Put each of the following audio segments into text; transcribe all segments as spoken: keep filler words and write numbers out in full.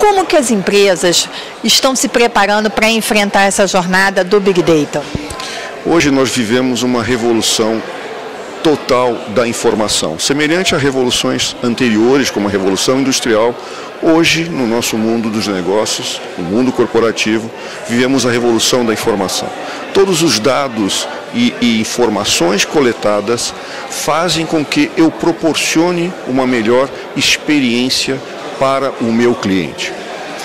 Como que as empresas estão se preparando para enfrentar essa jornada do Big Data? Hoje nós vivemos uma revolução total da informação, semelhante a revoluções anteriores, como a Revolução Industrial. Hoje, no nosso mundo dos negócios, no mundo corporativo, vivemos a revolução da informação. Todos os dados e, e informações coletadas fazem com que eu proporcione uma melhor experiência para o meu cliente.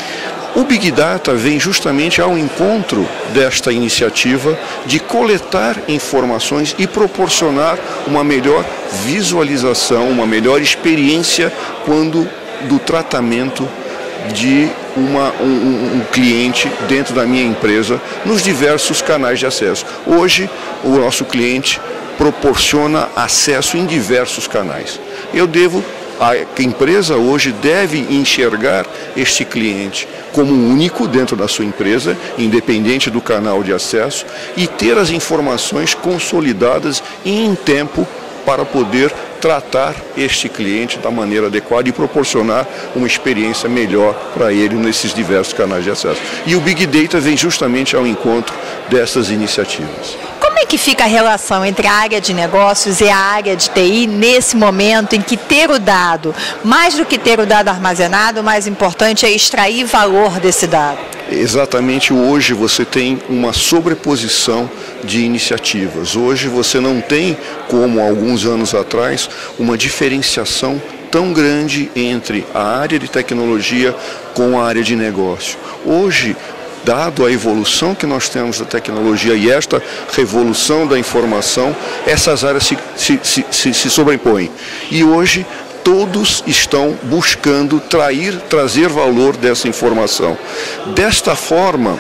O Big Data vem justamente ao encontro desta iniciativa de coletar informações e proporcionar uma melhor visualização, uma melhor experiência quando do tratamento de uma, um, um cliente dentro da minha empresa nos diversos canais de acesso. Hoje, o nosso cliente proporciona acesso em diversos canais. Eu devo A empresa hoje deve enxergar este cliente como único dentro da sua empresa, independente do canal de acesso, e ter as informações consolidadas e em tempo para poder tratar este cliente da maneira adequada e proporcionar uma experiência melhor para ele nesses diversos canais de acesso. E o Big Data vem justamente ao encontro dessas iniciativas. Como é que fica a relação entre a área de negócios e a área de T I nesse momento em que ter o dado, mais do que ter o dado armazenado, o mais importante é extrair valor desse dado? Exatamente, hoje você tem uma sobreposição de iniciativas. Hoje você não tem, como alguns anos atrás, uma diferenciação tão grande entre a área de tecnologia com a área de negócio. Hoje, dado a evolução que nós temos da tecnologia e esta revolução da informação, essas áreas se, se, se, se sobrepõem. E hoje todos estão buscando trair, trazer valor dessa informação. Desta forma,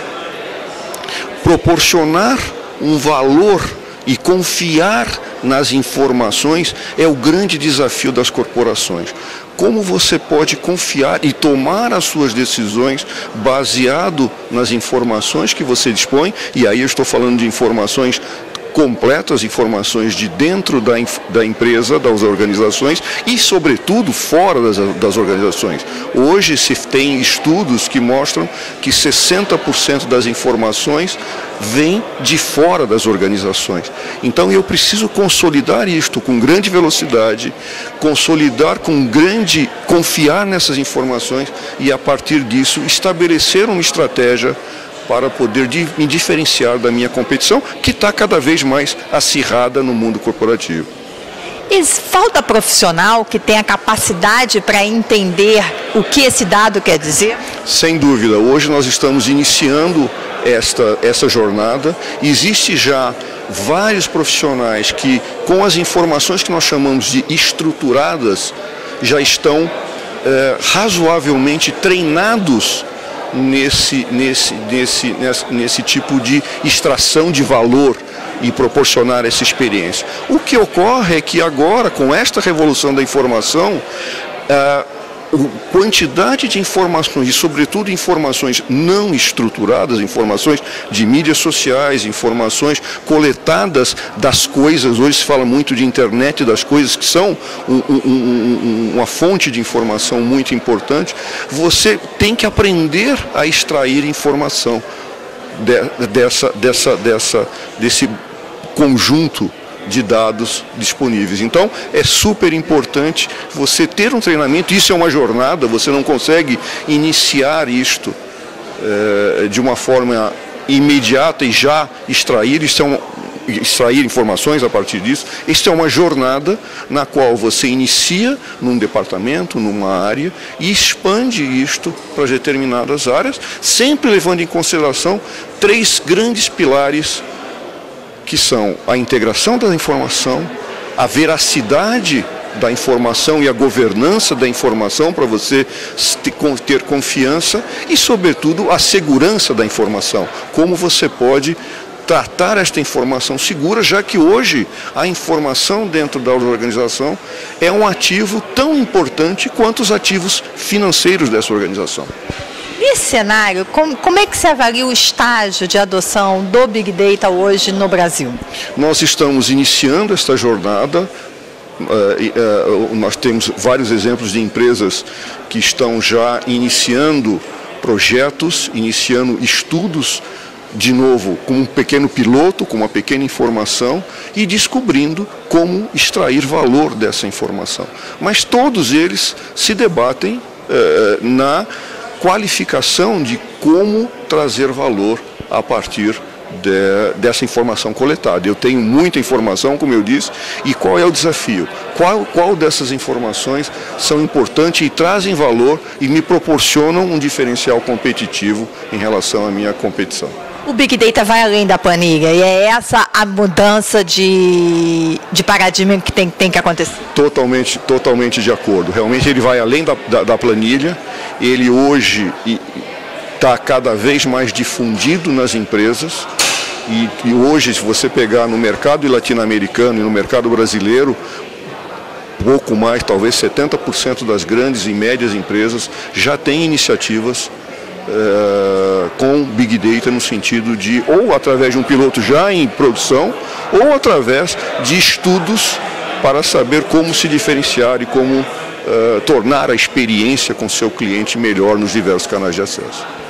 proporcionar um valor e confiar nas informações é o grande desafio das corporações. Como você pode confiar e tomar as suas decisões baseado nas informações que você dispõe, e aí eu estou falando de informações completas, informações de dentro da, da empresa, das organizações e, sobretudo, fora das, das organizações. Hoje se tem estudos que mostram que sessenta por cento das informações vêm de fora das organizações. Então eu preciso consolidar isto com grande velocidade, consolidar com grande, confiar nessas informações e, a partir disso, estabelecer uma estratégia para poder me diferenciar da minha competição, que está cada vez mais acirrada no mundo corporativo. E falta profissional que tenha capacidade para entender o que esse dado quer dizer? Sem dúvida. Hoje nós estamos iniciando esta, essa jornada. Existe já vários profissionais que, com as informações que nós chamamos de estruturadas, já estão é, razoavelmente treinados Nesse, nesse, nesse, nesse, nesse tipo de extração de valor e proporcionar essa experiência. O que ocorre é que agora, com esta revolução da informação, a quantidade de informações, e sobretudo informações não estruturadas, informações de mídias sociais, informações coletadas das coisas, hoje se fala muito de internet das coisas, que são um, um, um, uma fonte de informação muito importante, você tem que aprender a extrair informação de, dessa, dessa, dessa, desse conjunto de dados disponíveis. Então, é super importante você ter um treinamento, isso é uma jornada, você não consegue iniciar isto é, de uma forma imediata e já extrair, isso é um, extrair informações a partir disso. Isso é uma jornada na qual você inicia num departamento, numa área, e expande isto para determinadas áreas, sempre levando em consideração três grandes pilares, que são a integração da informação, a veracidade da informação e a governança da informação para você ter confiança e, sobretudo, a segurança da informação. Como você pode tratar esta informação segura, já que hoje a informação dentro da organização é um ativo tão importante quanto os ativos financeiros dessa organização. Nesse cenário, como, como é que se avalia o estágio de adoção do Big Data hoje no Brasil? Nós estamos iniciando esta jornada uh, uh, nós temos vários exemplos de empresas que estão já iniciando projetos, iniciando estudos, de novo, com um pequeno piloto, com uma pequena informação e descobrindo como extrair valor dessa informação. Mas todos eles se debatem eh, na qualificação de como trazer valor a partir de, dessa informação coletada. Eu tenho muita informação, como eu disse, e qual é o desafio? Qual, qual dessas informações são importantes e trazem valor e me proporcionam um diferencial competitivo em relação à minha competição? O Big Data vai além da planilha e é essa a mudança de, de paradigma que tem, tem que acontecer? Totalmente, totalmente de acordo. Realmente ele vai além da, da, da planilha, ele hoje está cada vez mais difundido nas empresas e, e hoje, se você pegar no mercado latino-americano e no mercado brasileiro, pouco mais, talvez setenta por cento das grandes e médias empresas já têm iniciativas Uh, com Big Data no sentido de, ou através de um piloto já em produção, ou através de estudos para saber como se diferenciar e como uh, tornar a experiência com seu cliente melhor nos diversos canais de acesso.